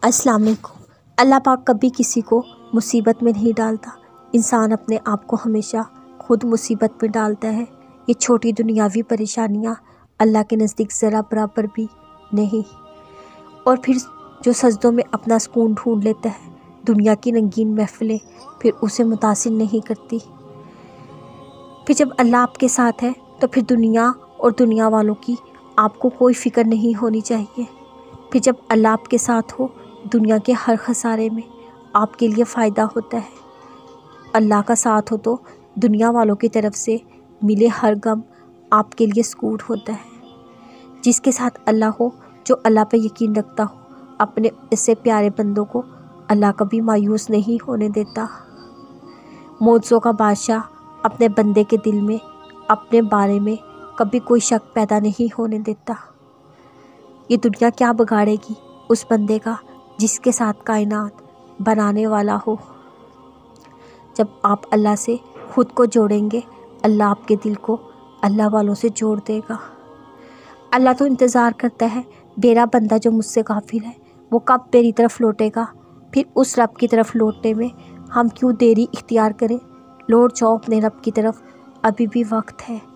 السلام علیکم۔ اللہ پاک کبھی کسی کو مصیبت میں نہیں ڈالتا، انسان اپنے آپ کو ہمیشہ خود مصیبت میں ڈالتا ہے۔ یہ چھوٹی دنیاوی پریشانیاں اللہ کے نزدیک ذرا برابر بھی نہیں، اور پھر جو سجدوں میں اپنا سکون ڈھونڈ لیتا ہے، دنیا کی رنگین محفلیں پھر اسے متاثر نہیں کرتی۔ پھر جب اللہ آپ کے ساتھ ہے تو پھر دنیا اور دنیا والوں کی آپ کو کوئی فکر نہیں ہونی چاہیے۔ پھر جب اللہ آپ کے ساتھ ہو، دنیا کے ہر خسارے میں آپ کے لیے فائدہ ہوتا ہے۔ اللہ کا ساتھ ہو تو دنیا والوں کی طرف سے ملے ہر غم آپ کے لیے سکون ہوتا ہے۔ جس کے ساتھ اللہ ہو، جو اللہ پہ یقین رکھتا ہو، اپنے اسے پیارے بندوں کو اللہ کبھی مایوس نہیں ہونے دیتا۔ معجزوں کا بادشاہ اپنے بندے کے دل میں اپنے بارے میں کبھی کوئی شک پیدا نہیں ہونے دیتا۔ یہ دنیا کیا بگاڑے گی اس بندے کا جس کے ساتھ کائنات بنانے والا ہو۔ جب آپ اللہ سے خود کو جوڑیں گے، اللہ آپ کے دل کو اللہ والوں سے جوڑ دے گا۔ اللہ تو انتظار کرتا ہے، میرا بندہ جو مجھ سے غافل ہے وہ کب میری طرف لوٹے گا۔ پھر اس رب کی طرف لوٹنے میں ہم کیوں دیری اختیار کریں؟ لوٹ جاؤ اپنے رب کی طرف، ابھی بھی وقت ہے۔